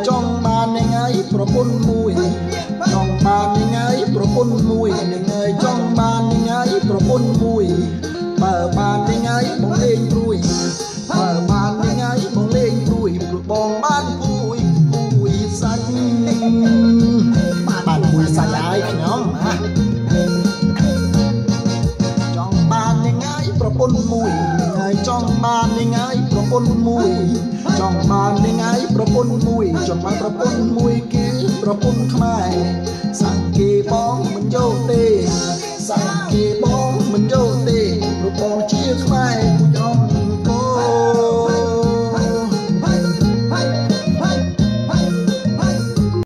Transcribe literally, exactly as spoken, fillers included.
ចង់បាននឹងហើយប្រពន្ធមួយចង់បាននឹងហើយប្រពន្ធមួយនឹងហើយចង់បាននឹងហើយប្រពន្ធមួយបើបាននឹងហើយបងលេងព្រួយបើបាននឹងហើយបងលេងព្រួយព្រោះបងបានពួយពួយសាច់បានពួយសាច់ហើយខ្ញុំចង់បាននឹងហើយប្រពន្ធមួយនឹងហើយចង់បាននឹងហើយប្រពន្ធមួយចង់បាននឹងហើយប្រពន្ធមួយចង់បានប្រពន្ធមួយគឺប្រពន្ធខ្មែរសាក់គេបងមិនយកទេសាក់គេបងមិនយកទេព្រោះបងជាខ្មែរ